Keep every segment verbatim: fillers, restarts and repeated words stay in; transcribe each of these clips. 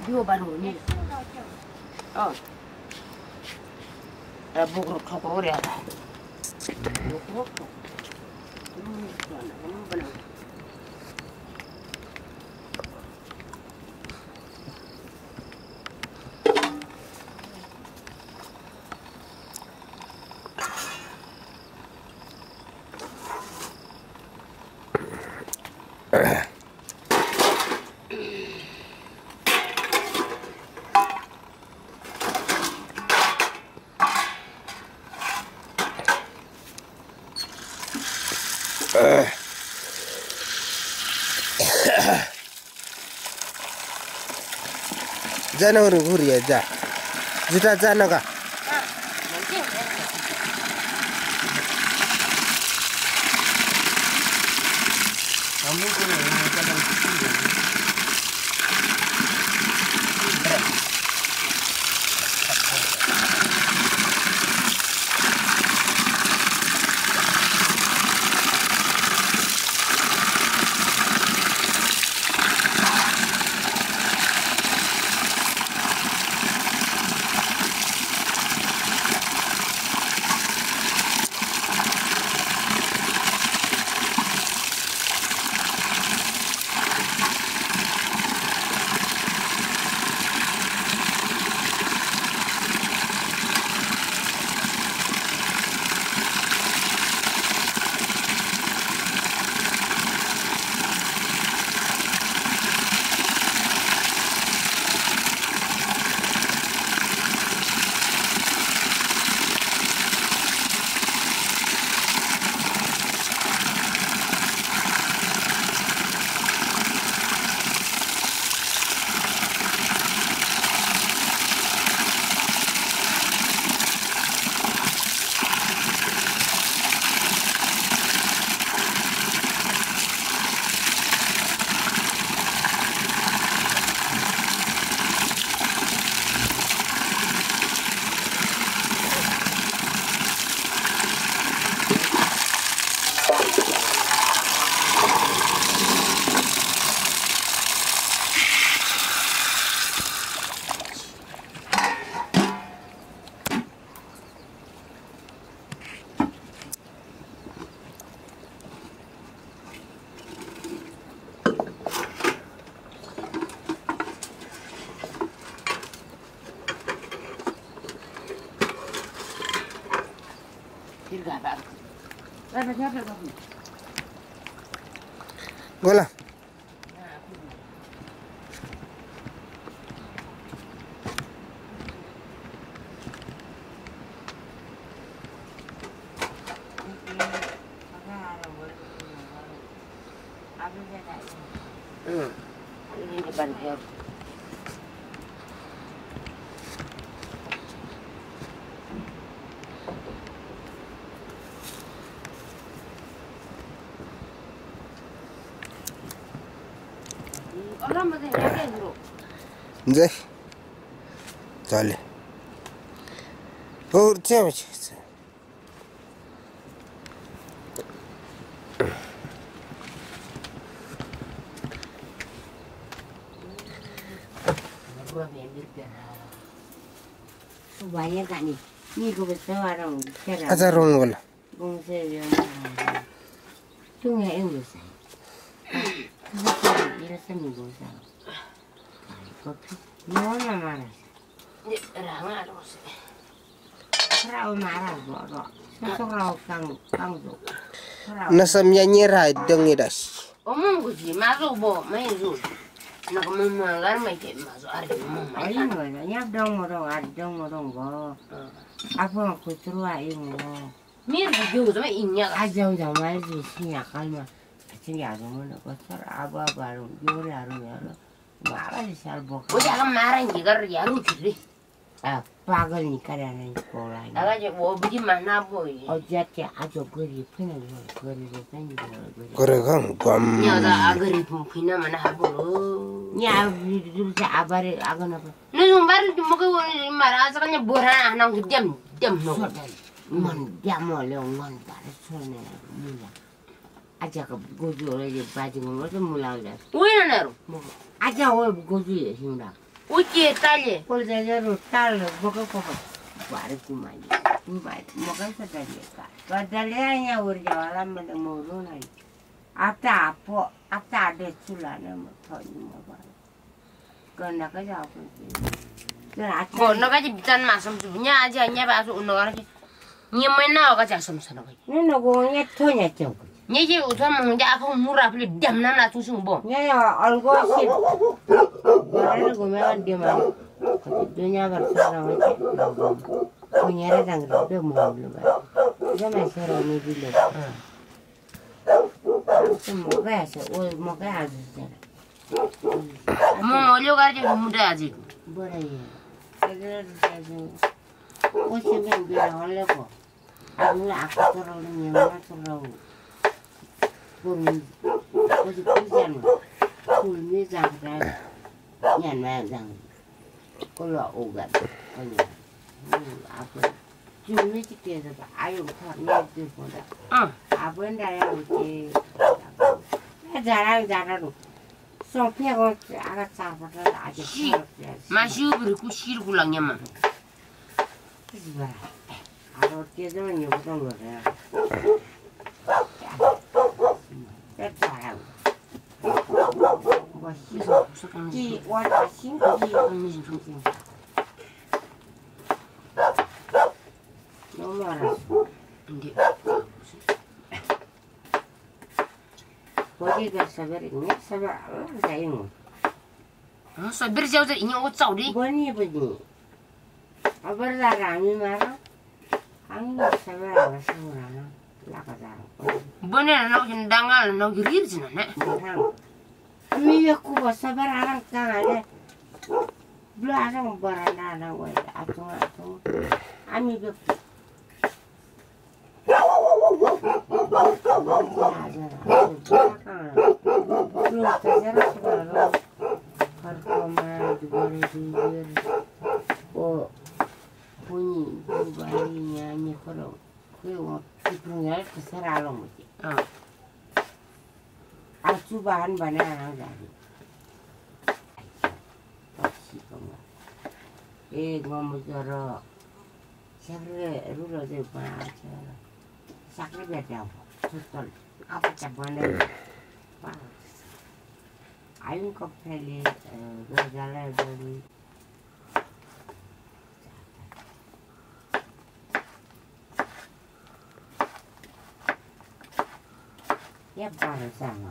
biwo baru ni. Oh. Eh bukro khokro ya. Bukro. Hmm, mana kamu benar. Jana orang guri aja, juta jana kah? Kamu tu yang kadang kecil. Bola. Hmm. Ini depan dia. Nze, chale. Oh, chama chisa. Banyak kan ni, ni kau betul orang. Ajar orang bola. Bung saya, tu ni yang besar. Dia seni besar. Mana mana? Ramai terus. Rau marah bodoh. Satu rau kang kang tu. Nasamnya nyerah dengiras. Omong kuci masuk bo, main tu. Nak memangan macam masuk ada memangan. Ayo mana? Nyap dong orang, ada dong orang bo. Apa aku terus ayo. Mir juga sama inyak. Aja udah main tu siapa kalma. Sini ada mana? Kotor apa baru jual baru ya. Marah di salbok. Oh jangan marah ni kerja ya lucu deh. Ah pagal ni kerja ni sekolah ni. Agak je, oh begini mana boy? Oh jadi aja geri pun ada geri tu ni geri. Geri kan gam. Ni ada geri pun pina mana habulu. Ni dulu saya abari agan apa? Ni sumber cuma kau marah sekarang boran anak diam diam no. Man diam oleh orang baru soalnya mula. Aja ke gojo lagi baju ngomong tu mula dah. Wih nana ru. Aja awak gojo ya sih dah. Uite, tale. Polzăgerul tală, băcă copă. Pare cum mai e. Cum mai e. Mă gând să te leca. Doar de lea ea urgeau la mele mă urună. Apta apă, apta de țulane mă, tăi mă bani. Când dacă jau cu Bo, nó cái gì chân mà xong rồi nha, chứ nha bà dụ nó cái nhưng mấy nào cái chả xong xong rồi. Nên nó cũng nhét thôi nhét chồng. Như chứ ủa thôi mà ra không mua ra phải đầm nó là chú xuống bộ. Nhá nhá, ăn quá xịt. Cái này của mẹ ăn đi mà. Cái nhà vật sao rồi chứ. Cô nhớ ra rằng được mồm luôn vậy. Cái này sẽ rồi mới đi được. Cái một cái sẽ ôi một cái à gì vậy. Mua ngồi liêu cái gì mua ra gì. Bữa đây. Cái đó là gì. Ôi chị mình bị nó lên bộ. Anh là có cho rồi nhiều nó cho rồi. Cùng có gì cũng dần. Cùng như rằng ra. Nhận mà rằng. Có lọ ổ gật. Có nhà. À quên. Chú mấy chị kia rồi. Ai cũng thật nghe từ phố đó. À quên đây là một chị. Ra ra ra ra rồi. Xong phía con aga chả bắt ra đã chứ. Mà siêu bự cú siêu cú lằng nhầm mà. Cái gì vậy? À rồi kia rất là nhiều cái con người này. Rất là chị quan trọng xin gì không gì không gì. Nó mà là Bagi gak sabar ini sabar saya ini. Ah, sabar jauh dari ini aku tahu di. Bani bani. Abar dah kami marah. Kami sabar apa semua lah kata. Bani nak jendangal nak gerir jenak nak. Kami aku bos sabar orang kan ada. Belarang barang ada wei atung atung. Kami be. Belum terjerat sekarang. Performa juga dijual. Oh, bunyi barinya ni kalau kau ibunya terserah loh mesti. Ah. Aku bahan banyak orang jadi. Pasti kamu. Eh, ngomong jorok. Siapa rulu tu baca. Sakit beda. Betul. Apa cabaran? Ayun ko pele gagala dari ya baru sama.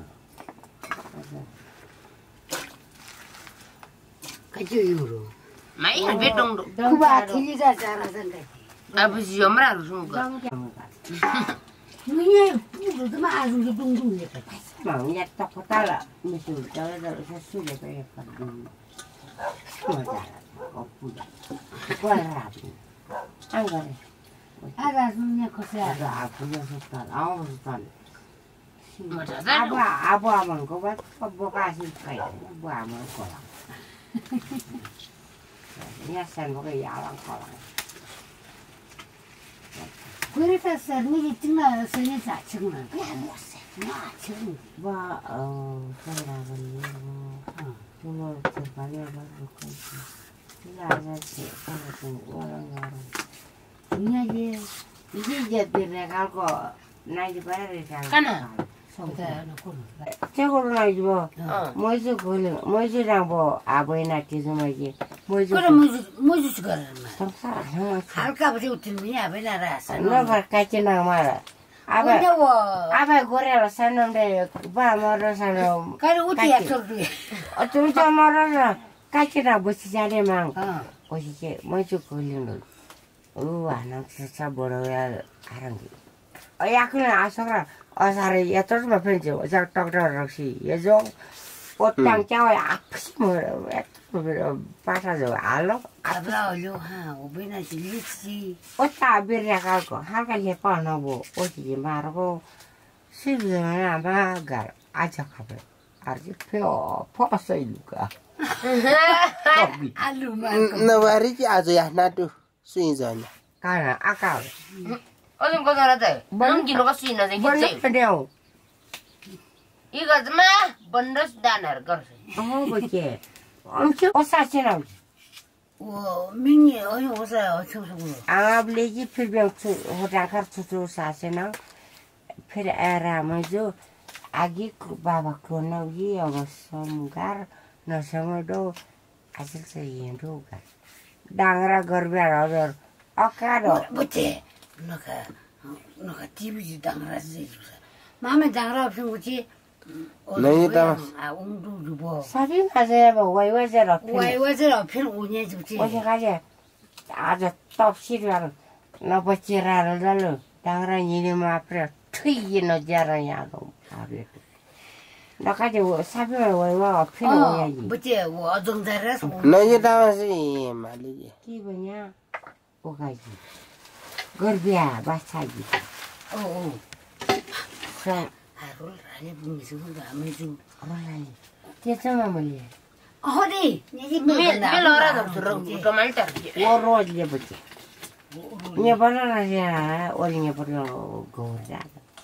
Kaju euro. Mai ini bedong dong. Kuba kini dah cara sendiri. Apa sih jamra harus muka. Ini pun tu mah harus ditunggu ya. Mau nyat tok kota mesti kalau kalau sesudah kayak apa. Semua kau punya. Kau rapi. Anggar. Ada punya kosa. Ada aku yang sultan. Aku sultan. Apa apa aman kau buat kau kasih kai. Apa aman kau lah. Ini asan kau yalang kau lah. 그래서 미리 찍나 선에 자 찍나 그냥 못해 나 지금 뭐 어 그러라고 어 정말 저 빨리 가지고 이 아저씨 그거 오는 거로 이야기 이게 이제 내가 거 나이 바래자 까나 저거로 나이 뭐 뭐지 그걸 뭐지랑 뭐 아버지나 지금이지 뭐지 그럼 뭐지 뭐지 그러는 상사 정말 할까 보지 웃으면 아버지나라 너가 같이 나와라 아버 아버 고래로 사는데 봐 뭐로 사는 그래 어디 약속을 어쩌면 저 뭐로 같이 나 보시자리만 보시지 뭐지 걸리는 우와 나 진짜 뭐라야 하는 게 야 그냥 아서라 어사를 예토를 몇 편지 어저 떡떡럭시 예종 옷장 짜와야 아프시 뭐라 왜 빠사져 알로 아버라 얼려하 오베나 질리지 옷다 비리야 갈거 하갈래 뻔하고 옷이지 말고 시비는 마갈 아작하বে 아주 표 퍼서 이루가 알루만 나와리지 아주야 나도 수인자냐 가나 아까 어좀 거절하대. 넘기로 갈 수 있나 생겼지. 번쩍 이거 좀 번더스 다나를 걸어. 어 그게 엄청 오사시나. 어, 민이 어디 오세요? 청소부. 아블레지 필병투 호랑카르 투투 사시나. फिर आराम जो आगे बाबा को न ये अवसर मुगार न समझो असल से ये रोगा डांगरा गर्भे आदर अकारो बच्चे नका नका टीवी जी डांगरा जी मामे डांगरा ऑप्शन कुछ नहीं था आ उंडू जुबो सभी मजे अब वही वजह रखे वही वजह ऑप्शन उन्हें जुचे वही काजे आज टॉप सीट वाला न बच्चे राल डालो डांगरा ये माँ पर ठुई न जारा यादो आबे न काजे वो सभी वही वह फिर वही बच्चे वो अदंगदारस नहीं था वैसे मालिक की बनिया वो काजे गर्बिया बासाजी ओ ओ सा हारोल राले बुंगिसु गामेजु 어라이 대처만 멀리 어디 니지 밀어라도 들어 그만 따르게 오로지 버지 니 버라라야 어린이 버려 고자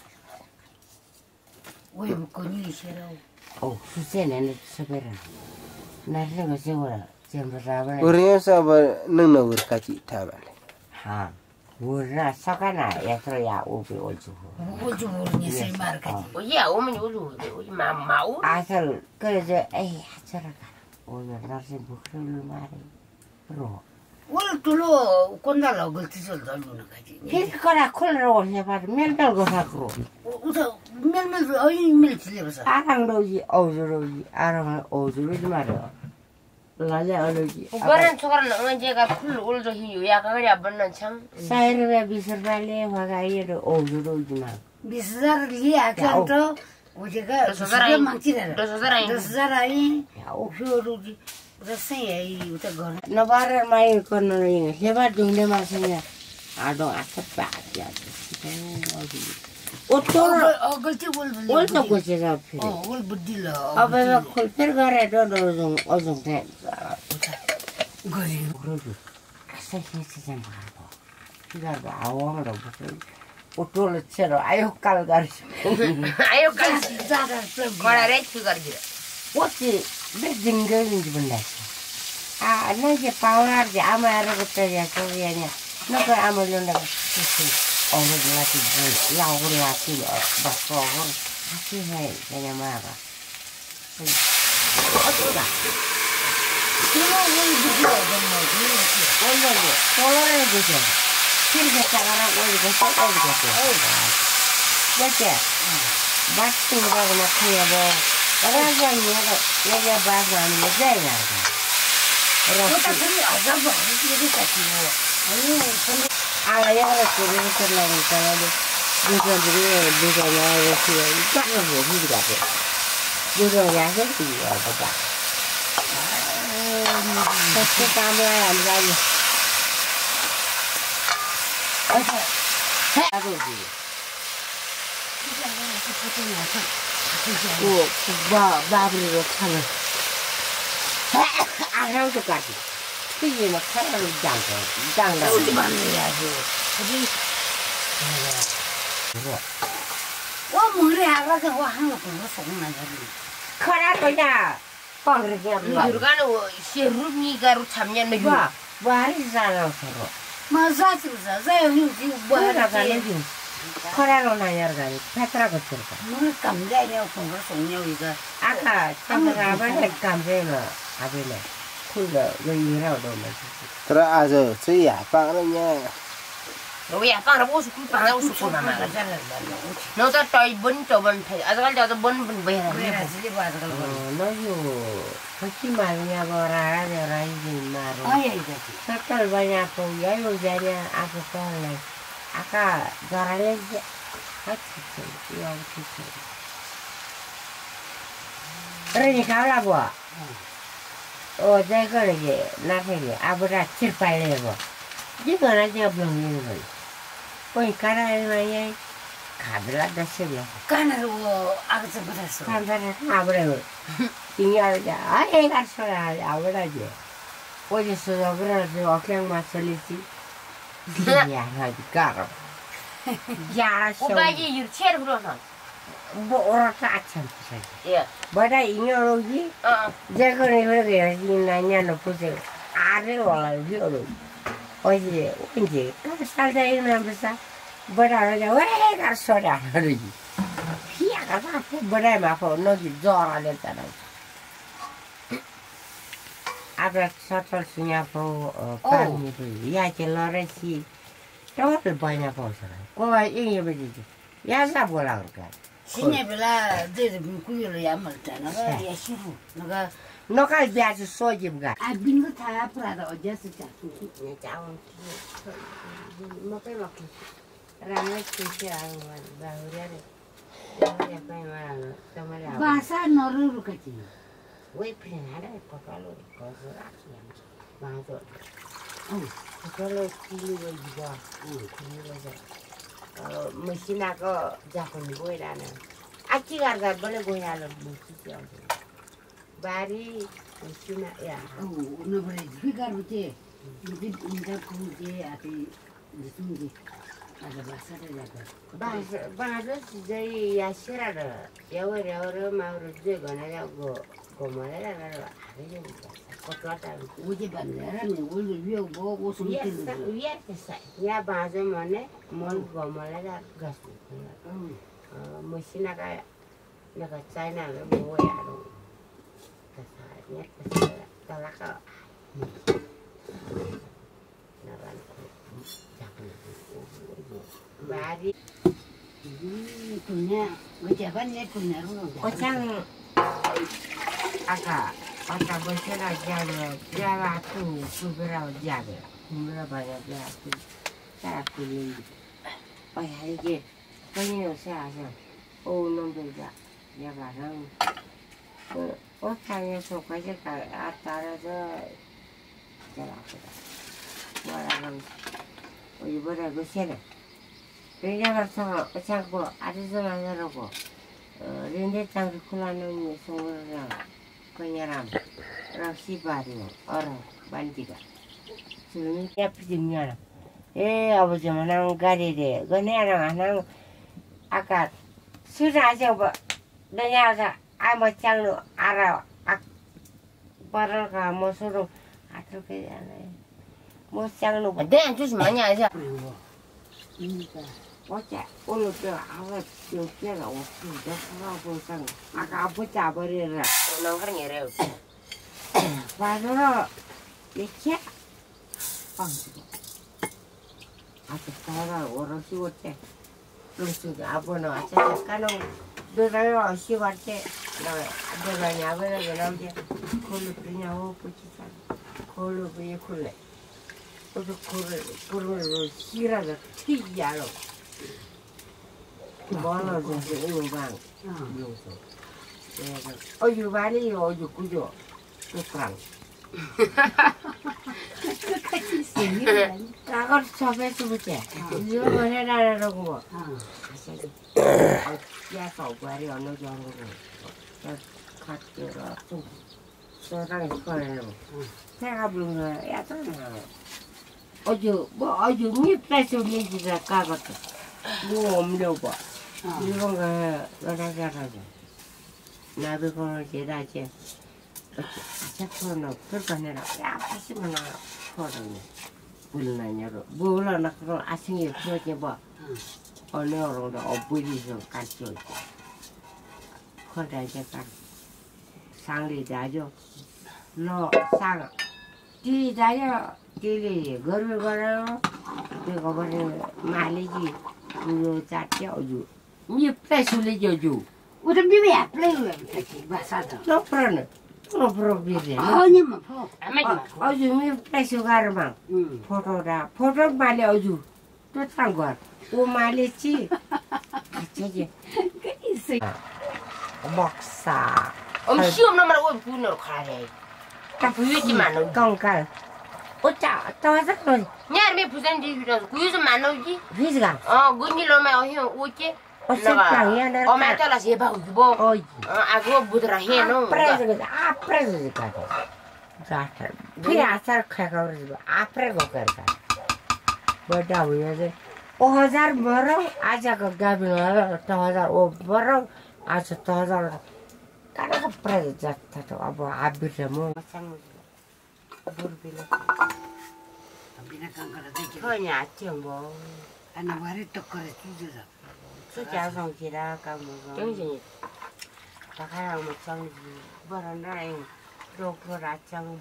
왜 먹고니 싫어 어 수세는 서베라 나는 거 세워라 전부 잡아 우리 사바 능나 우르까지 타발 하 우리나 사가나 야서야 오비 올주 올주 모르니 쓸말까지 오야 오면 올주 오지 마마오 아설 그래서 에이 하처라가 오늘 날씨 부크를 말해 그러 올 둘로 꼰달라 걸티서 달리는 거지 피스코라 콜로 올려봐도 멜멜고 사고 우서 멜멜 어이 멜 질려서 아랑로지 어주로지 아랑을 어주로지 말이야 라제 얼로지 오빠는 저거는 언제가 풀 올저 힘이 야가야 번는 참 사이르베 비서발레 화가이르 어주로지마 비서리 아kanto 오제가 수가 망치라 도서사라이 도서사라이 오표로지 रसै उता गर्न नबार माई गर्न सेवा दुंगे मासnya आडो आसप पाया ओ तो गल्ती बोल बोल तो कुछ है फिर ओ बोल बुद्धि ल अब मैं खुद फिर करे दो दो जों ओजों थे गरे रोज ऐसे कैसे जम रहा फिर आओ रो ओ तो लचरो आयो काल कर आयो काल ज्यादा सब गरा रे फिगर दे What's it? Big dingle in the window. Ah, I know your power. I'm a regular Korean. No, I'm a little over the lucky boy. Young lucky, but for one, I see her in a mother. What's that? You know, when you do it, then you do it. Oh, no, follow everything. Here's the camera where you can put all the things. What's that? Back to the clear. राजा येगा येगा बाग आने जाएगा वो तो फिर आजा बहुत ये कहती हो अरे आला यार कोई नहीं करना बनता है दूसरा दूसरा दूसरा यार ऐसी है क्या कर रहे हो भी जाते दूसरा यार है कि यार बता सबसे काम है हम जाएंगे अच्छा है आगे जी 오, 바, 바브리로 차는. 아, 형도 까지. 그게 막 차를 장고, 장다. 어디 만나야지. 어디? 그래. 와, 뭐래, 아가가 와, 한국 그거 속나가지. 커라, 거야. 뻥그러게. 누가는 시루미가로 참여는 와, 와리 살아서로. 마사지로서, 자연히 뭐라 가는 커라로 나열가니 페트라 거칠까. 뭘 감자냐 공부 속냐 이거. 아까 참가가 만약 감자나 아베네. 그거 여기라고 넣으면. 그래 아주 저야 빵은요. 너야 빵을 보수 빵을 보수 나마. 너도 또이 번저번 태. 아저갈 저도 번번 배라. 그래 지리 봐서 그거. 너요. 같이 말이야 거라 저라 이제 말로. 아야 이거. 색깔 봐야 보여 요자냐 아까 빨래. 아까 저라래 같이 이거 같이. 그러니까 하라고. 어, 내가 이제 나중에 아버라 칠팔래 뭐. 이거는 내가 병이는 거. 거기 가라에 가들라다 쓰려. 까나로 아가서 받았어. 간다는 아버라. 이야자. 아예 갔어야 아버라지. 어디서 그래서 그냥 맞설리지. 야, 나 가라. 야, 오빠지 유치를 불어서. वो औरत अच्छा है या बड़ा इंगे होगी हां जगह नहीं हो गया नानिया न पूछे आरे वाला भी और ओए ओंजे का साल जाए ना बसा बड़ा हो गया वे का सोडा रही फिया का बड़ा माफो न की जोरा लेता ना अब सटल सिंगापुर पानी या के लरेसी तो बना पौसा को इंगे बजी या सा बोला का 신의 빌라 데드 kuyo ya malta naga ya shiru naga 너가 비아주 소집가 아 빙고 다 프라다 어제서 자꾸 네 자원 먹을 먹기 라면 치시라는 건 바우리아래 바우리아 빨리 말하는 정말이야 바사 너르르 같이 왜 프레나래 거깔로 거서 아키야 맞아 응 거깔로 끼리고 이거 응 끼리고 어 머신하고 자꾸 보이라는 아치가가 벌레 고야를 못지죠 바리 머신아 야 어 오늘 그래 비가르지 무슨 인자 구게 아디 무슨 게 아주 바사를 바스 바스 저희 야시라를 여워여워 마을을 되거나고 고모래라를 아니죠 거ట్లా다 오지 반내라니 오늘 위에 뭐 옷을 입는데 위에 있어 야 바즈 뭐네 뭘 고모래라 가스 응 머신아가 내가 짜이나를 뭐야로 그래서 그래서 달라가 나간 바리 그냥 어제 반내 그냥으로 어창 아까 아까 뭐시라 자네 자가 또 수비라고 자네 누가 봐야 돼 자꾸리 어야 이게 그냥 세아서 오 놈들자 야가랑 그 어창에서 가지가 아 따라서 자라거든 뭐라고 이번에 세네 그래가서 어창고 아저씨 만나라고 어 렌데창 콜라는 소를 그냥람 락시바리오 어라 반디가 지금 야피지냐 에 아버지 만난 가리래 그네랑 하나 아까 수라서 뭐 내가 아무 장로 알아 아 버러가 뭐서로 아들게 하네 뭐 장로 내가 주시 많이 하자 그러니까 어째 오늘 저 아가 여기가 없어 내가 보상 아까 아버지 아버지라 오늘 그런 게래요 와서 이렇게 빵지고 아주 따라 오롯이 올때 그래서 아버는 아차 까는 너를 시갈 때 내가 야በ를 그러는데 그걸로 그냥 붙이자 그걸로 그냥 굴래 그래서 그걸 그걸로 시라서 튀기야로 뭐는 좀 이런 방 용서 그래서 어유 많이 어유 구조 그랑 끝까지 쓰니 나가 접해서 보지 이거 해라라고 사실 야서 말이 어느 정도 같더라 좀 저랑 거는 제가 부른 거 야잖아 어제 뭐 어제 밑에서 얘기가 까봤어 뭐 없려고 이런 거 여러 가지 나도 그걸 제다지 아차토는 불가내라 야 파시구나 그러네 불나냐로 몰라나 그런 아승이 그러지 뭐 어느 어느 어부리서 같이 오지 그러다 이제 딱 상리자죠 너상 뒤자요 뒤리 거를 걸어요 그거 버리 말이지 우리 자체 어주 니 패술이죠 우리 비비야 플레이를 같이 바사도 너 그러네 너 프로비래 아니면 뭐 어주 미 패술가르만 응 포토다 포토 말이 어주 또 상관 오 말이지 같이 그 있어 먹사 엄 시험 넘어라 왜 부인으로 가래 다 부유지만 건갈 어짜 떠서 그 냐르메 부산 지휘라서 구유서 만나오지 위즈가 어 군일로마 어형 오지 어색방이야 내가 어마 따라서 해봐 뭐 어이 아고 부드라 해노 프레즈가 아 프레즈가 자타 피아살 카가 그러지 아 프레고 그러다 뭐다 위에서 O हजार barang aja ke gabi lah, tu हजार o barang aja tu हजार. Karena kepres jatuh tu apa habis semua. Macam berbila. Bina kangkara dek. Kau nyacing boh. Anak waris tokar itu juga. Sejak song kira kamu. 정신이. Tak kaya macam barang lain. Dokter acang.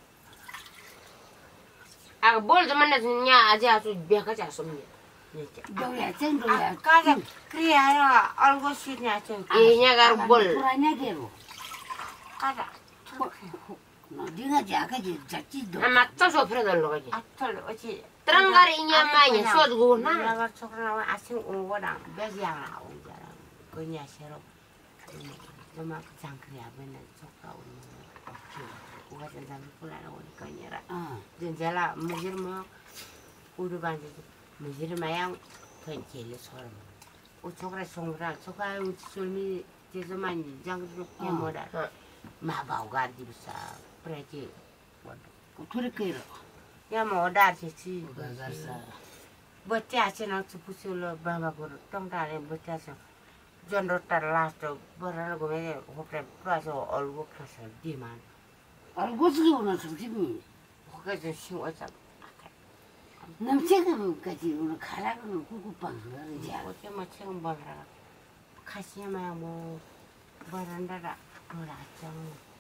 아, 뭘 좀 만났냐? 아직 아주 미약하지 않습니다. Doya ceng doya. Kadang kriya algo sih nyacing. Iya, kan bol. Kurangnya kero. Kadang. No dia jaga je jati do. 아마 떠서 풀어달라고 하지. Atol oci. Terang kali ini amanya suatu guna. Naga coklat asing unggodang beziang lah ungjarang. Punya serok. Cuma kecang kriya benar coklat unggodang. Uga tentang pula lawan kanyera. Ah. Jenjala mujir mau udah bantu. Mujir mayang kencil soram. Ucokrat songkrak coklat usulmi jesaman jangan yang modal. Mabau ganti bisa pergi. Kutur kero. Ya modal sih. Bagasa. Baca senang sepusul bama guru tong tali baca sen. John rotar last beral gue me hopre praso all work kasar di man. Algo sih orang sendiri. Hoka jen sing oca. Namcek kaji orang kalah orang kuku panggar je. Oca macam beral. Kasih mah mau beranda beracang.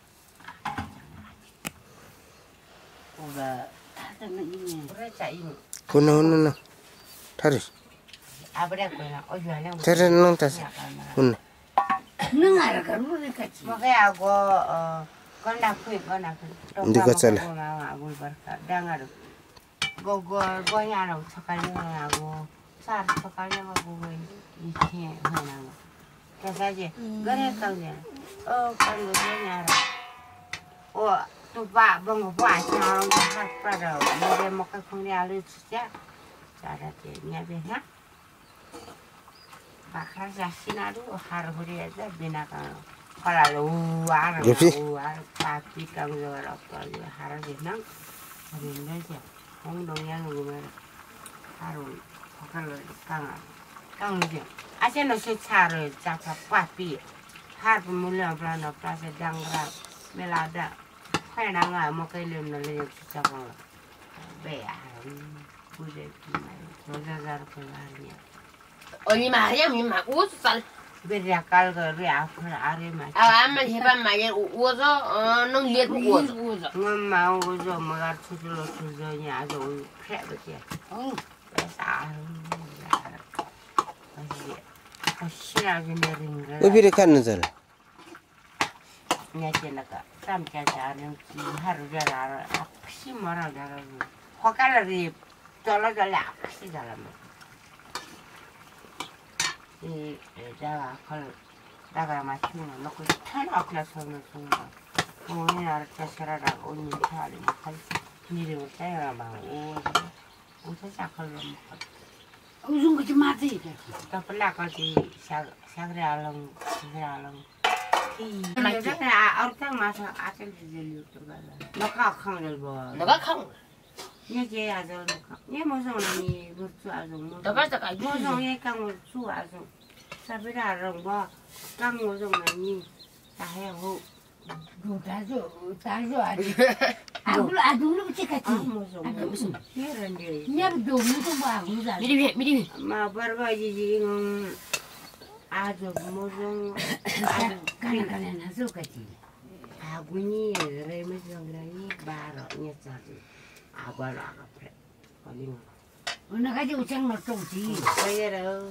Uga ada ni. Beraca ini. Kuno kuno, taris. Abra gue na ojo alang. Taris nong tas. Kuno. Nengar kan orang kaji. Makanya aku kon nak kui kon nak. Di kacau lah. Aku berkat dengar. Go go go nyala sekali aku. Sar sekali aku ini ini mana. Kasaje. Gare kangnya. Oh kan gue nyara. Oh tu pak bang pak nyala tak pada. Dia mau ke kuni alu saja. Cara dia nyabihnya. Bakar jasin aduh hari-hari aja binakan. Kalau luar, luar tapi kamu luar apa aja hari jenang, hari ini aja. Kamu dongnya nunggu mana? Haru, kalau kangen, kangen dia. Aja nasi cari cakap papi. Har pemula pelana pelasa dangrak melada. Kayak nangga mau kelim nalih cakap. Bayar, boleh gimana? Soalnya keluarnya. 언니 말이야, 언니 막 웃었어. Berakal ke reakal are macam. 아, 아마 해봐 말이야, 웃어, 어, 넌 리에도 웃어. Uga. Ngomong uzo magar tujuh tujuhnya ada ul krep betul. Oh. Besar. Masih. Masih lagi nering. Lebih dekat nuzal. Nyata nak. Sam cacar yang harus jalan. Apa sih marah jalan. Hokal rib. Jalan jalan apa sih jalan. 이 내가 그걸 나가 마치면 놓고 타나 그래서는 정말 오늘 알았다 살아라 오늘 살이 할 미리 때가 막 오고 오서 작걸로 먹고 Uzung kaji mati. 또 플라까지 샤 샤그레 알랑 샤그레 알랑 이 내가 얼짱 마서 아들 지질로 들어가라 너가 강을 봐 너가 강. 얘기 아주 얘 무슨 언니 무슨 아주 뭐 너가 저가 무슨 얘 강을 주 아주 사비라 런거 강 무슨 언니 다 해고 Dazo, dazo ada. Aku aku lu cek 아 kaji. 무슨 무슨 이런 데 Nyab do mutu ba uza. 미리 위, 미리 위. 마 버거지 지금 아주 무슨 아주 Kana kana nazo kaji. 아군이 그래 무슨 그러니 바로 녀석이 아바로 아가프레 어디는 Una kaji ucang mertu ji. 그래로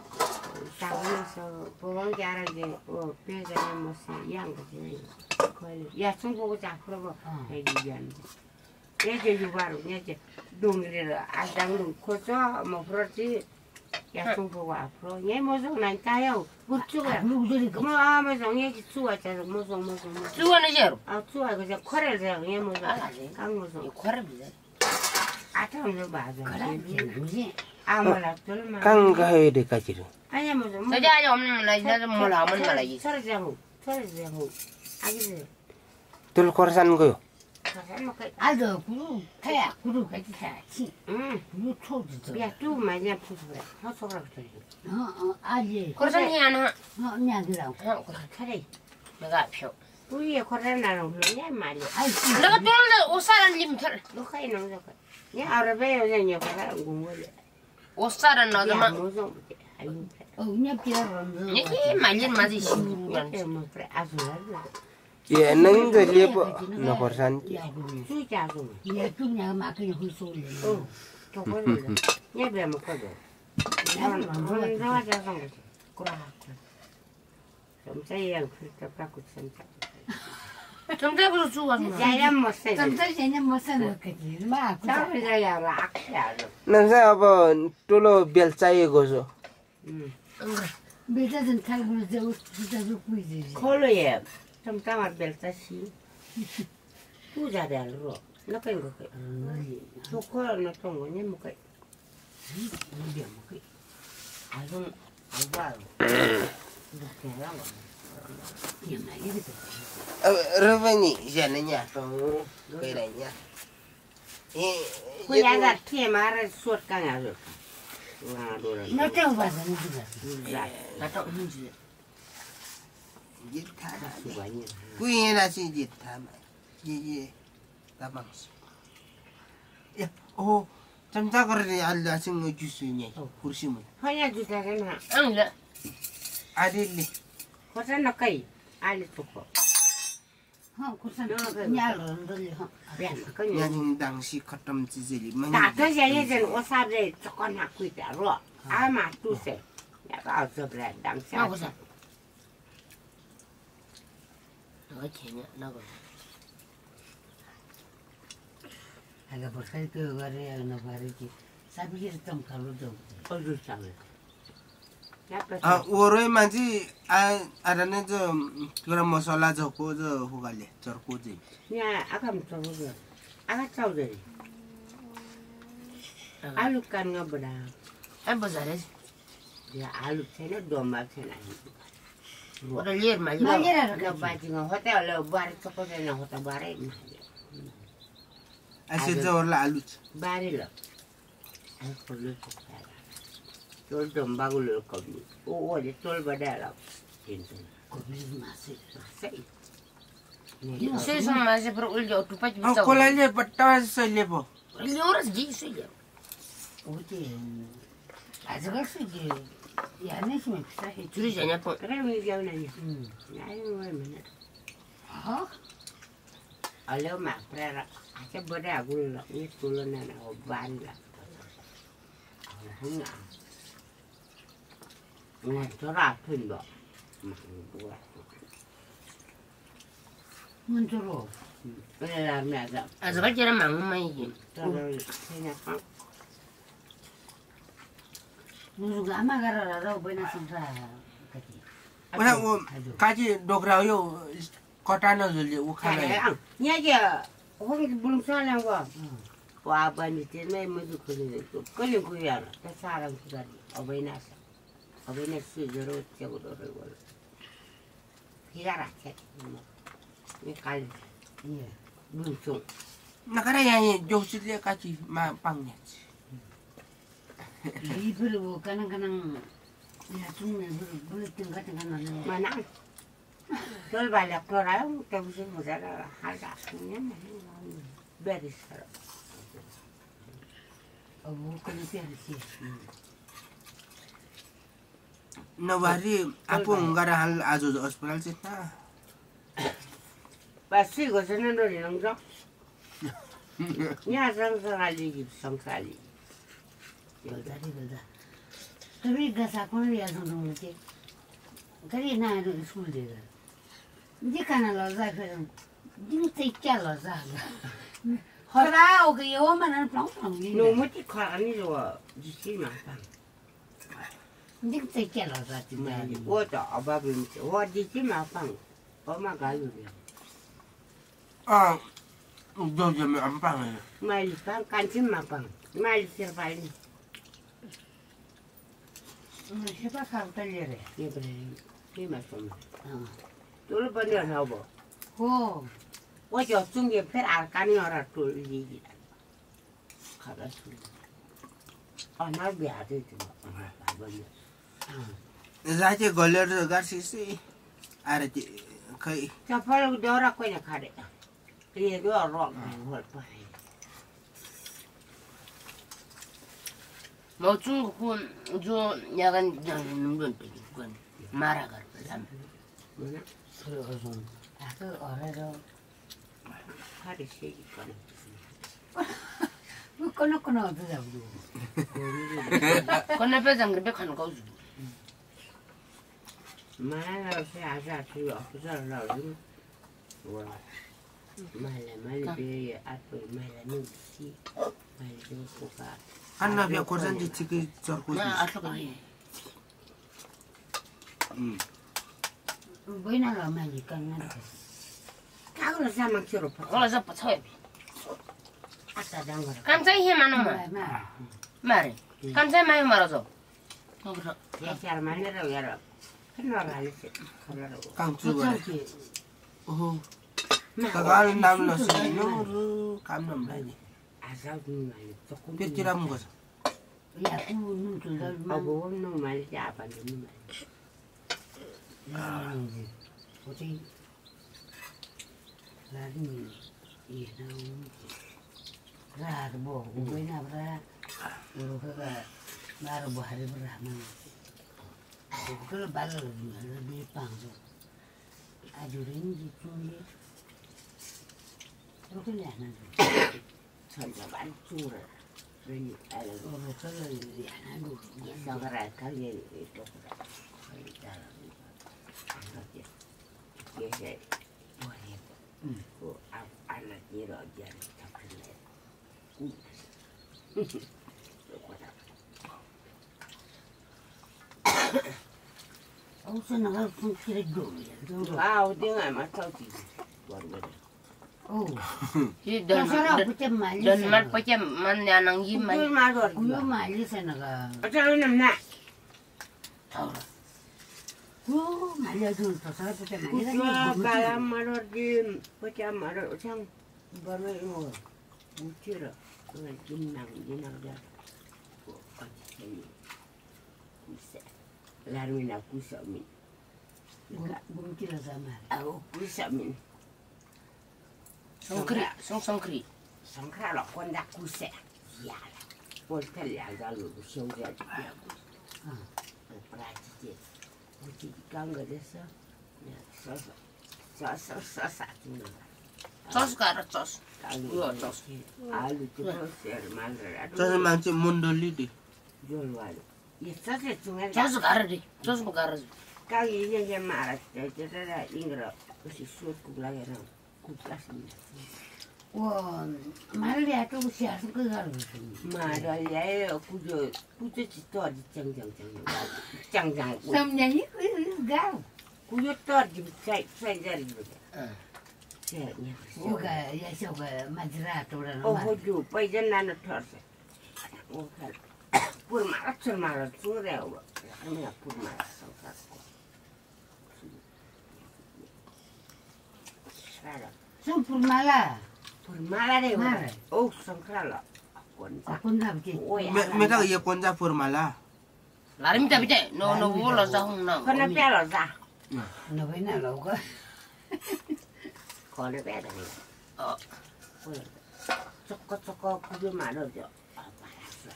사고에서 보건 자라게 어 배가에 무슨 양거지 거의 야 중국어 잡으러 얘기하는데 얘기 유바로 얘기 동네를 아장로 코서 뭐 그렇지 야 중국어 앞으로 얘 무슨 난 짜요 그쪽에 Lu jadi 뭐 아무튼 얘기 추가자서 무슨 무슨 무슨 주원의 제로. 아 추가 그저 코레를 얘 무슨 알아지. 강 무슨 이거를 믿어. 아tam도 맞아 kaji. 아무나 들만 Kangkah dekat jiru. 아니야 무슨 저기 아직 없는 날 나도 몰라, 몰라, 몰라. 서르자고 서르자고 아기들 Tul korasan koyo. 알도 구루 타야 구루 같이 타야지. 응. 구루 초지죠. 야, 또 많이 부수래. 허소라 그래. 어어 아지. 고선이 하나. 어 냐기라고. 어, 그래. 그래. 내가 표. 우리의 코로나는 그러냐 말이야. 아이 내가 또 옷사람 님 털. 누가 있는 거야? 야, 알아봐요. 그냥 여기가 공부를. 옷사람 야, 너도만. 무슨 아유. 어 냐기라고. 이게 말린 맞이 시. 그래, 뭐 그래. 아주 Ye nang ge le bo no korsan. 수자 좀. 얘 그냥 막 그냥 훌소리. 어. 저거를. 얘 먹거든. 나는 뭐 나와서 한 거지. 그래. 좀 자양 그렇게 갖고 진짜. 좀 잡으러 주웠나. 야야 못 세. 점점 못 사는 거지. 막 자야 락야. Nang sa abo tolo bel chai go so. 음. 매자든 탈고 저 진짜 죽고 있지. 콜로에 좀 담아 벨다시. 부자래로. 나가 이거. 저 콜로 좀 뭐냐 뭐 그. 이게 뭐 그. 아주 알바요. 이렇게 하는 거. 얘만 이렇게. Ravani jananya to kai da nya. Eh 그야가 티에 말을 수업 강아죠. 와, 노래. 너 때문에 봐서 누구가. 야, 나도 문제. jitha da. 수가 있냐. Kui na si jitha ma. Ye ye tabang. Ya oh chamta kar ri al da sing ju su nya. Kursi mu. 허야 주다잖아. 응, 래 Adille. 거기서 나까이 알리 뚜고. 어 고산 냐를 늘려. 야, Ya 그냥 ning dang si khatam chi jeli man. 다들 얘는 오사를 조금 하고 있다로. 아마 두세. 내가 어서 그래. 나 남자. 보자. 너가 걔냐? 나가. 내가 벌써 그 거래 너 말이지. 사비를 좀 가로도. 어디 있잖아. Ah, oroi manji a adane jo kira masala jo ko jo hugale chor ko ji. 야, 아까 뭐 저거. 아까 저거. 알루 깐가 보다. 안 보자래. 야, 알루 채네 도마 채네. 오늘 일 말이. 말이라 너 바지가 호텔로 바리 초코세나 호텔 바리. Ase jo la alu. 바리로. 아, 걸을 거야. 쫄좀 bagulul 거기. 오, 어디 쫄 받아라. 진짜. 고비 맛이. 세이. 세상 맛이 바로 올려 두 빠지 Ah, 비싸. ko la le patta se le bo. 올려서 지 쓰려. 어디 아직을 쓰지. 야내시면 비싸해. 줄이 자냐 또. 그래, 미겨우네. 응. 나이 왜 맨날. 어? 얼려 막 그래라. 아까 뭐래 아굴러. 이 굴러나나 바리라. 흥아. 응, 저라 아픈 거. 뭐야. 문조로. 그래, 나면서. 아저가 저런 망만이지. 저를 그냥 누가 아마 가라라고 보내서 사. 그지. Wana o kaji dogra yo kota na zo le u khala. 야, 야야, 거기 물음사는 거. 와, 아버님 때문에 뭐도 그래. 그래 그야. 그 사람 그다리. 어버이나서. 어버이나 수저로 저거를 걸. 기가라 책. 이 갈. 예. 물총. Nakara ya ye jo si le kaji ma pang ne. 이불고 가는 가는 야 죽네 물bulletin 같은 거 넣는 마나. 돌발력 돌아요. 때문에 무자라 하자. 그냥 베리스러. 어 그런 뼈지 No bari apo ngara hal ajo hospital se na. 봤어 이거는 노리는 거. 야, 성살이 성살이. 여자리 그다 그리 가서 코리아 선동지 그리 나도 술대가 이제 가나로 자그 진짜 있잖아 자가 허라 오게 요만한 뿅뿅 너무 찌카니 좋아. 지시마. 진짜 있잖아 자 진짜 오도 아바빈 와 지시마 방. 엄마 가요. Ah, jo je me am pang. 말리 방 간침마 방. 말리 실발리. 해봐 가고 달려래 예 그래. 이 말씀. 어 돌 번여 나오고. 고 어제 어쩐 게 별 알까니 어라 돌리기다. 가다 술. 아, 나 미안해 좀. 아, 아버지. 자체 걸려서 갈 수 있어. 알았지. 거의. 자, 빨리 내어라 그냥 가래. 얘도 알아. 뭘 봐. 뭐 중국 그저 야간 장는 건 그건 말아가 그다음. 뭐냐? 그래서 아그 어려도 팔이 세기 거네. 그 끊어 끊어 어디다 그러고. 건너편 장그배 가는 거 주. 말하러 새 아자 주요. 그저라고. 와. 말래 말래 비에 앞에 말래 누지. 말래 좀 보가. 한나비야 고산지 지금 저고 있어. 나 아까 그래. 응. 뭐이나가 많이니까 나한테. 까그러 사만 키로 파. 올라서 쳐야. 아따 장거라. 깜짝이 해만 말 오면 말. 말해. 깜짝이 많이 말아서. 어 그래. 얘기하러 말려라 야라. 큰나라 알지. 그러라고. 깡주가. 어쩌지? 어. 그가 남로서 너무 감남라니. 아사군 말이 조금. 벽지라는 거죠. 야 그는 둘다만 아뭐 없는 말이지 아빠는 말. 나는 어디 나는 이런 라도 뭐 뭐이나 봐라. 그가 나를 뭐 하려고 하면 그걸 말을 내 방송 아주 렌지 중에 그렇게 안 하죠. 전자 많이 죽으라. 그러니 알고. 그걸 그걸 안 하고 예상하라 가게 또 그래. 거기 따라. 그렇게. 이게 뭐해. 음. 그 안나 뒤로 어디야. 잡힐래. 음. 요거다. 우선 나가 손길에 놓으려. 아, 어디가 맞춰지. 모르겠네. 오. 이 가서라 넌 그때 말리. 넌말 뻗게 만내 안 한기 그 만. 말도 그거 말리세 나가. 어쩌면 나. 그 말려준 또 사람 그때 그저 말리다. 바람 말어지. 그저 말어 참 뭐로 이거 묻히러. 그 김낭 김낭자. 그 어디 생이. 구세. 라르미나 구서민. 뭉길어서 말. 아우 구서민. 성크리 성성크리. 성크라로 꼰다 구세. 야. 볼텔 야가로 시험자지. 어. 브라지지. 우리 간 거랬어. 써서 써서 써서 주는 거. 소스 가라 소스. 이거 소스. 알루 들어서 만들어. 저는 망치 못 돌리디. 졸와로. 이 소스 중에 소스 가라리. 소스 가라. 까기 이제 말았대. 저래라 잉그러. 그것이 수국라게는 국가십니다. 와 말리야 조금씩 해서 그거 말을래요. 구조 구조지 또지 짱짱짱. 짱짱. 삼년이 그가 구조 또지 잘 잘자리 그래. 응. 제. 요가 야쇼가 맞으라 돌아는 어, 말. 호주 빠이전 나는 털세. 오케이. 불 말았어 말았어 그래요. 하면 불 말았어 갖고. 살아. 손불 말라. 불 말아래. 말아. 오, 성크랄라. 권자. 아픈답지. 오야. 메가 이 권자 포르말라. 라림다 비대. 너너 올라서 홍나. 그나 빼러자. 너 왜나 로가? 거를 빼야 돼. 어. 쪼꼬 쪼꼬 구유 말아줘. 아, 말았어.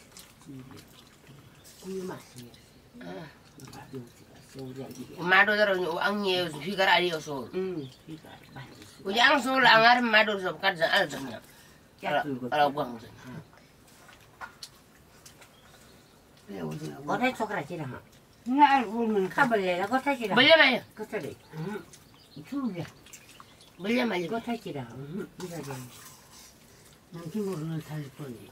구유 맛이야. 응. 소리야. 마도더러 앙예 휘가라 아리어서. 응. 이거 맛있어. 우리 앙솔 앙아르 마도서 가자 알잖아. 알아 광. 왜 오지? 거래 초가지라. 날 울면 가. 카벌레라 거타지라. 멀려 말려. 그 소리. 죽이야. 멀려 말려. 거타지라. 이러지. 난 기모르는 살릴 거니.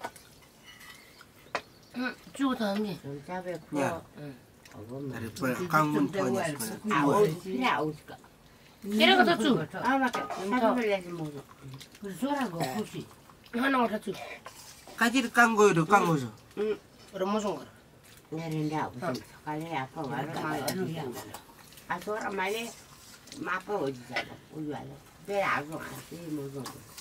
응. 주고 다음에. 전자배 야. 코. 어금마. 다리 뻘 강문 토니. 아, 오, 필요 없을까? 이런 거더 주. 아, 맞다. 카벌레지 뭐. 그 소라고 혹시. 하나만 더 주. 까지를 깐 거요, 깐 거죠. 응. 그럼 무슨 거라? 내린다. 무슨 갈래 아파 말을 말해. 아, 소라 말해. 마파 어디 살아? 우리 와래. 왜 아주 안 쓰이 먹어.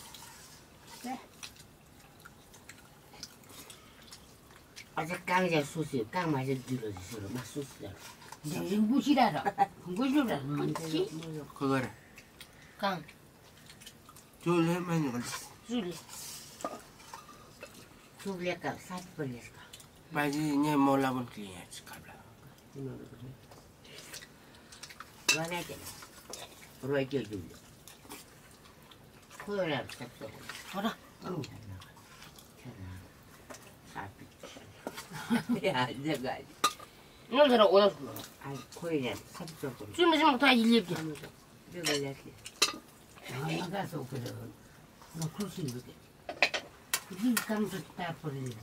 어제 깡제 소스 깡 맞아 들어주세요. 막 소스야. 내가 무시라라. 무시라라. 많지? 그거래. 깡. 줄 해면 이걸. 줄. 줄래까 사십 벌렸까. 맞지 니 몰라본 클리어지 갑라. 원하게. 로이게 줄. 코요라 잡서. 알아. 응. 야, 내가 이걸 들어 오늘 아, 코요라 잡서. 술 마시면 다 일일이. 내가 이렇게. 아, 가서 그래. 너 그러신 거지. 이 감도 딱 버리지.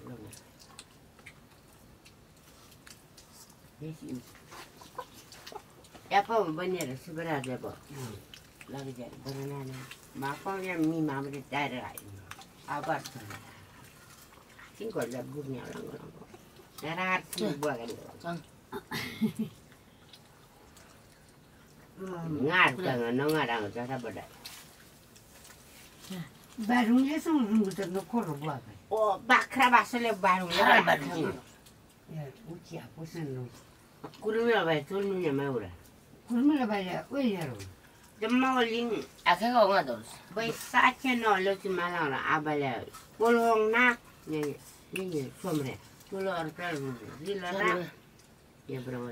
대신 야빠 번이라 스브라 되고 라그제 버나나 마빠냐 미 마무리 따라 아바트 팅걸라 부냐 그런 거 나라 같은 거 뭐가 깡 나르다가 너가랑 저사버다 바룽에서 우는 것도 놓고 봐. 오 바크라 바슬레 바룽레 바룽 야, 우치야 무슨 놈. 구르면 왜 돌느냐 마우라 그러면 봐야 왜 이러고. 점마올링 아 걔가 엉아 넣었어. bai sache no lo ti malala abale polong nak ni ni somre tulo artal dilana ya brama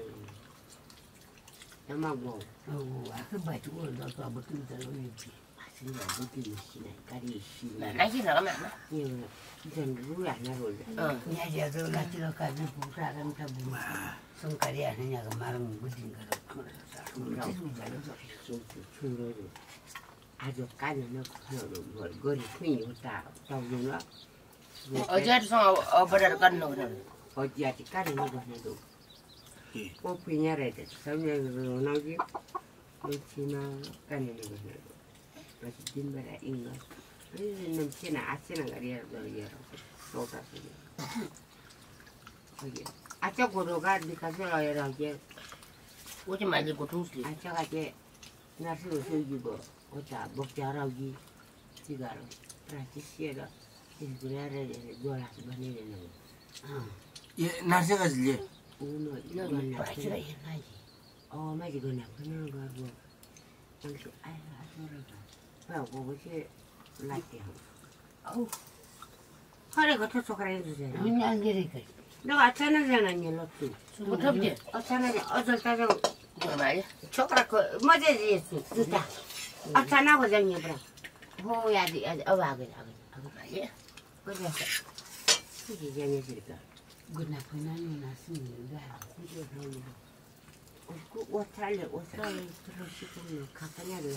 ya magbo 어, 아그 바주고 너도 아무 뜻도 안 오지. asin ya buti sina kari sina 나 나기 나가면 안 돼. ni 전 ruya na ro 응. 야자도 나치러 가지 부사람 다 부마. 손가락이 아니냐고 말은 무슨 거로 그러서. chulo ajo kana no no gori queen uta tawuna 어제 성 어버를 갔노 그래. 어디 아직 까는 거 해도 꼭 그녀래 설명으로 나오지 그렇지나 까는 거 해도 그래서 뒷말에 인가 그래서 넘치나 아치나 가리야도 여러 또다시 거기 아짜 고로가 니가서 여러 개 오지 말고 동시. 아짜가 제 나스로 소기고 어차 먹자라기 지가로 프라티시에가 이즈라레 돌아서 보내는 거 예, 날씨가 질려. uno 이건 이거는 빠지가 있나지. 어 맞지 그냥 그냥 가고 당시 아유 아소라가 봐 그것이 라떼 아우, 허리가 터쳐가라 해주세요 그냥 그러니까. 너가 아차나잖아 일로또 못합지. 아차나지 어쩔 따져 이거 말이야. 초가라 그 뭐지 좋다 아차나고 정리해라 호야지 어와 그래 아그 말이야. 그래서 그게 정해지니까 그나 그나는 났습니다. 그게 그러면 그 옷살래 옷살래 들어시고 가까냐를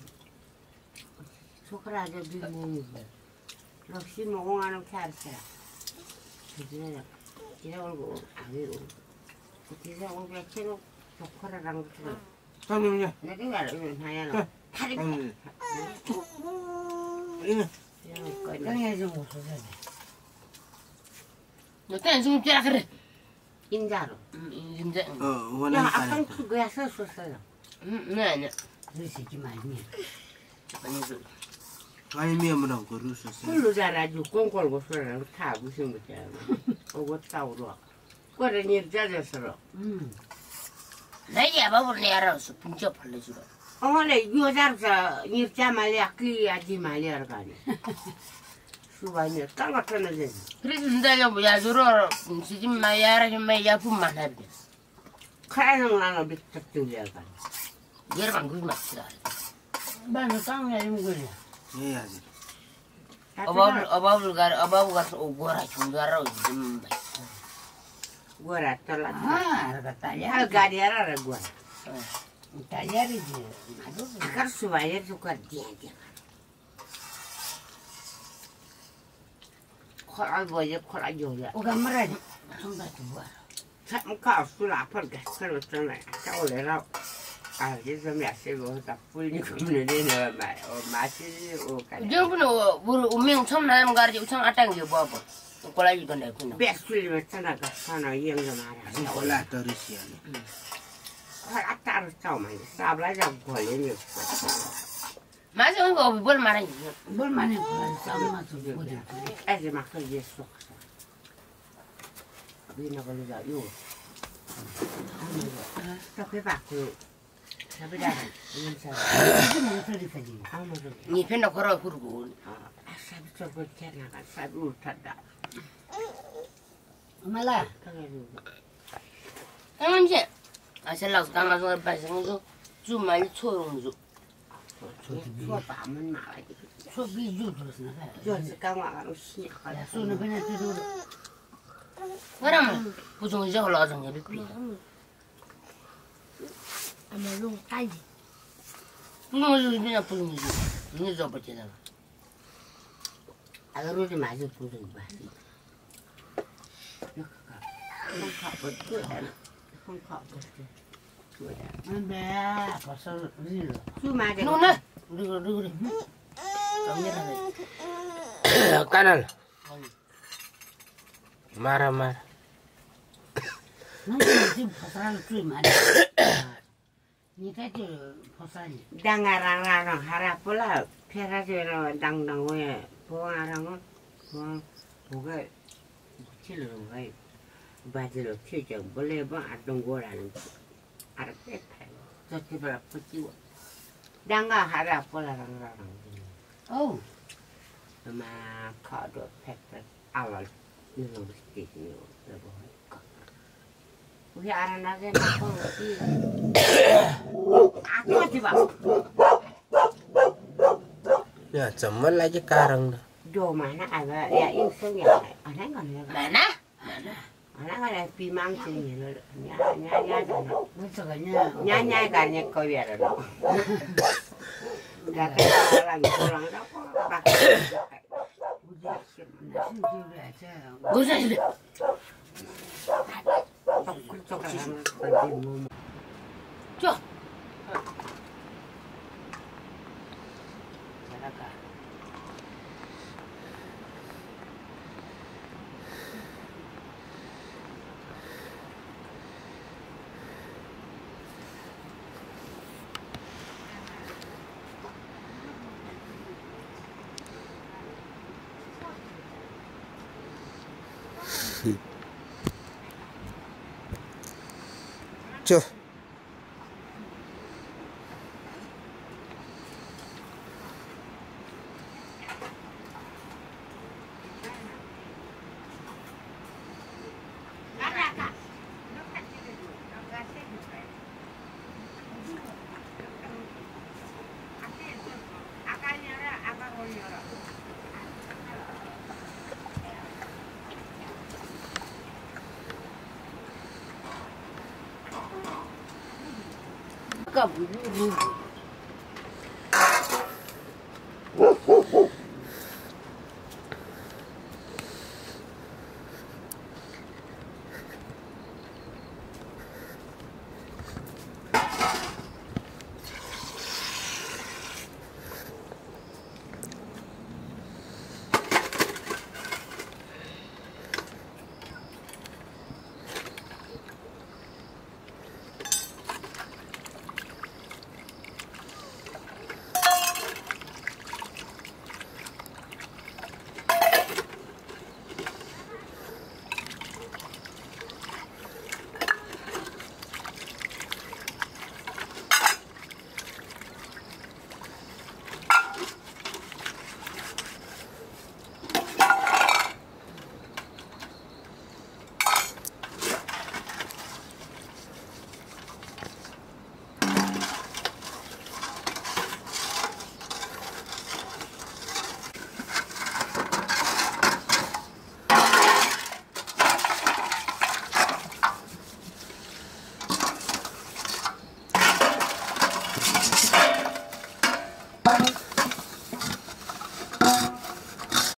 초가라저 비모니 역시 먹어가는 캐르세라 그전에 이러고 아니로 그때서 오게 채로 초코라랑 그 형님요. 내가 알아요 하야는 탈이 형님. 이거 이런 거 땅에 좀 없어져야 돼. 너 때는 좀 쬐라 그래. 인자로 음, 이제. 어, 야 원하는 아까 사람. 그거야 썼었어요 음, 네, 네. 그러시지 말면. 아니 그. 아니 미엄이랑 그러셨어요. 풀로 자라지고 꽁꽁고 소리를 타 무슨 거잖아 오고 따오러 그래 니 자졌어 음. 나이 아바불 내 알아서 분짜 팔려주라. 어머니 여자서 일자 말이야 그 아지 말이야 가니 수반이 땅 같은 애 그래서 내가 뭐야 주로 지금 마야라 좀 마야 분만 하게. 카라는 나는 비슷하게 가니 여러분 그거 맞지라. 나는 땅에 있는 거야. 해야지. 어바불 어바불 가 어바불 가서 오고라 중가라 좀. 뭐라 떨라 아, 알아, 딸이야. 알가리야라 뭐 딸이야리지. 나도 아까 수반이 수가 디에디 코라 뭐지 코라 요야 오가 말하지. 손가락 뭐야. 참 가수라 아파가 그렇잖아 자올래라 아 이제 몇시고 다 풀리고 그러는 말 맛이 오가 저분은 우리 운명 처음 나는 가지 우청 아땅이 뭐 뭐. 꼴라 이거 내 그냥. 백술이면 전화가 하나 이행도 말아 올라 떨으시야네. 코라 따로 싸우면 싸블라자 걸리니 맞아, 이거 뭘 말하니? 뭘 많이 그래 싸움만 좀 보자. 애들 막 그게 쏙. 위나 걸리자 요. 저기 받고 잡으라. 인사. 무슨 소리까지. 아무 소리. 니 편나 걸어 그러고. 아, 사비 저거 캐나가 사비 울탄다. 엄마라. 그래가지고 당연히. 아, 셀라서 강아서 발생해서 좀 많이 초롱주. 그거 밤은 나가지. 소비 주줬나. 저스 강화가로 시작하자. 야, 손을 그냥 들어. 그러면 부정이제 올라가서 게 비비. 아마 롱 딸기. 부정이제 그냥 부정이제. 이제 저 버티잖아. 아그로지 마저 부르지 마. 여기가 콩카 버튼 하나. 콩카 버튼. 안돼. 벌써 리로. 수 맞아. 누나, 우리 그래, 우리 그래. 정리하네. 까날. 말아 말. 너는 지금 보살을 주이 말이야. 니가 저 보살이. 당아랑랑 하라뿔라 페라지로 당당왜 보아랑은 뭐 뭐가 묻히는 거야. 바지로 튀죠. 원래 뭐 안동 거라는 알았대. 저 집을 붙이고 당가 하라뿔라랑 어우. 아마 카드 팩트 알알 이런 거 스티치요. 여보. 우리 알아나게 먹고 오지. 아, 또 집어. 야, 정말 나지 까랑. đồ mà nó à ya in số nhà này ở đấy còn nữa 많아? ở đấy còn là pi mang gì nữa nhá nhá nhá rồi 벌써 그냥. nhá nhá cả nhà coi về rồi đó là cái đó là người cô lăng đó bạc 무슨 소리야, 저. 무슨 소리? tóc tóc là làm gì mua 저. 잘할까 저. 아까 뭐, 뭐,